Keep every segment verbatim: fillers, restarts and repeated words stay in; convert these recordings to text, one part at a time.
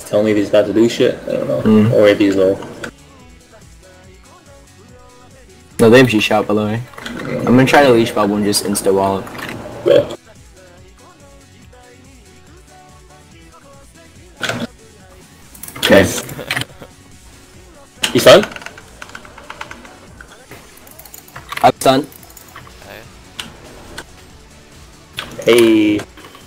Tell me if he's about to do shit. I don't know. Mm. Or if he's low. No, they have G-Shot by the way. I'm gonna try to leash bubble and just insta wall it. Yeah. Okay. You stunned? I'm stunned. Hey.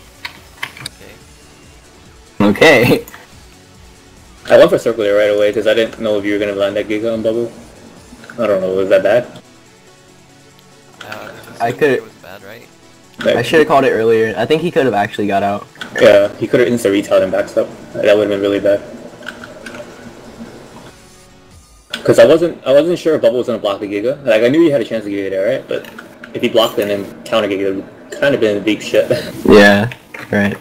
Okay. I went for circular right away because I didn't know if you were gonna land that Giga on bubble. I don't know, was that bad? Uh, I could. It was bad, right? Like, I should have called it earlier. I think he could have actually got out. yeah, he could have insta retailed and backstep. That would have been really bad. Cause I wasn't, I wasn't sure if bubble was gonna block the Giga. Like I knew he had a chance to Giga there, right? But if he blocked it and then counter Giga, it would kind of been a deep shit. Yeah. Right.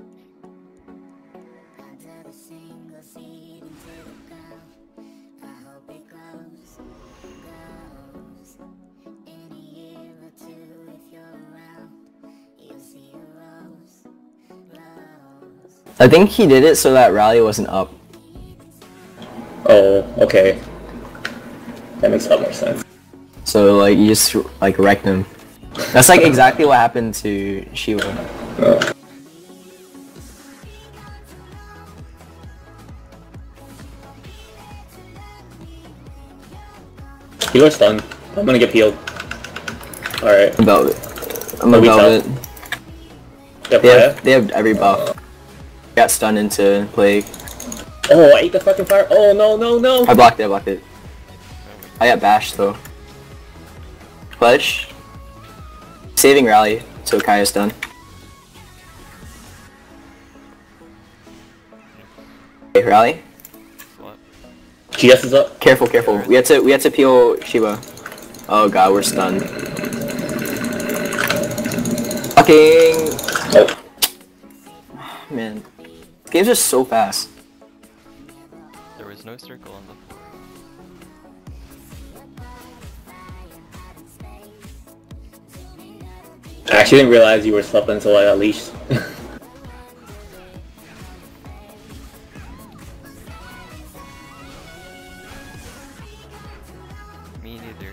I think he did it so that rally wasn't up. Oh, okay. That makes a lot more sense. So like you just like wrecked him. That's like exactly what happened to Shiva. Oh. Healer stunned. I'm gonna get peeled. Alright. Velvet. I'm a Oh, we Velvet. Yep, They fire. have, they have every buff. Got stunned into Plague. Oh, I ate the fucking fire. Oh no, no, no. I blocked it, I blocked it. I got bashed though. Pledge. Saving rally, so Kaya's done. Okay, rally. What? G S is up. Careful, careful. We had to we had to peel Shiva. Oh god, we're stunned. Fucking Oh. man. These games are so fast. There was no circle on the floor. I actually didn't realize you were slept until I got leashed. Me neither.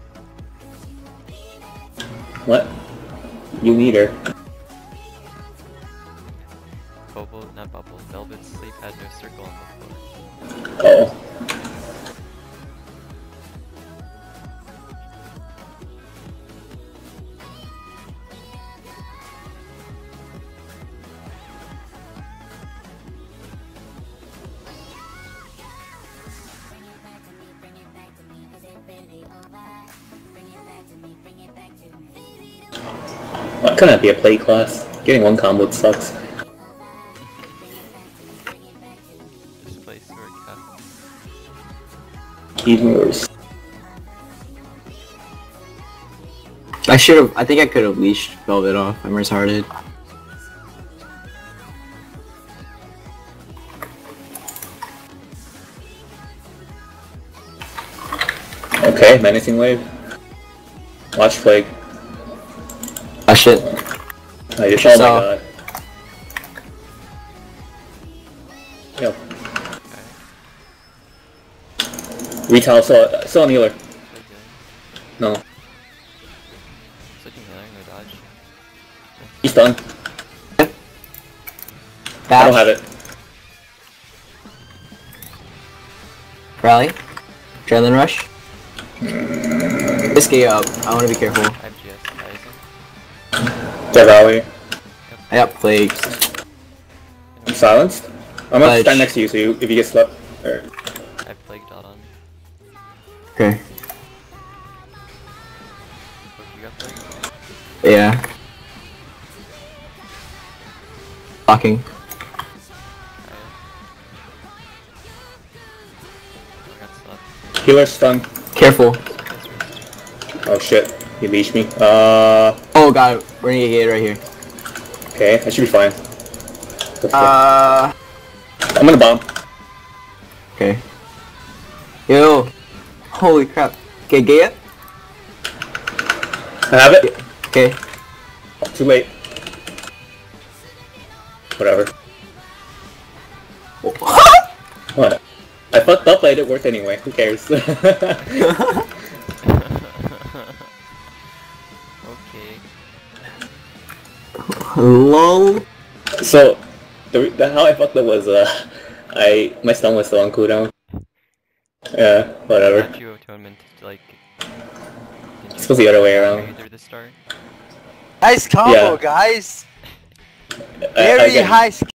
What? You need her. Bubble, not bubble. Velvet's sleep had no circle on the floor. Oh. Why couldn't that be a play class? Getting one combo sucks. This place where it cut. Even worse. I should have I think I could have leashed Velvet off. I'm retarded. Okay, menacing wave. Watch Plague. Ah shit. I just, oh my saw. god. Yo. Retail, saw, saw an healer. So good. No. Switching healer, no dodge. He's done. I Bash. don't have it. Rally. Adrenaline rush. This gay up. I wanna be careful. I have G S rising. Dead rally. I got plague. I'm silenced. I'm gonna Fudge. stand next to you so you, if you get slept. Or, I have plague dot on me. Okay. Oh, you got plague? Yeah. Blocking. I got slept. healer stun. Careful. Oh shit. He leashed me. Uh. Oh god, we're gonna get gated right here. Okay, I should be fine. The fuck? Uh. I'm gonna bomb. Okay. Yo. Holy crap. Okay, Gaia? I have it. Okay. Too late. Whatever. What? I fucked up, but it worked anyway. Who cares? Okay. Lol. So, the, the how I fucked up was uh, I my stun was still on cooldown. Yeah, whatever. Got you a tournament like. It's supposed to be the other way around. Through the start. Nice combo, Yeah. guys. I- Very again, high